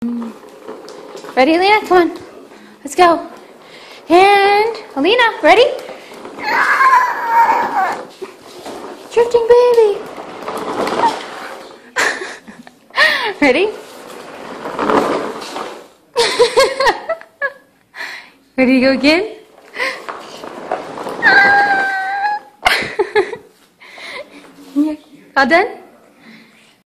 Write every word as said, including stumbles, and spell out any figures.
Ready, Alina? Come on. Let's go. And Alina, ready? Drifting baby. Ready? Ready to go again? Yeah. All done?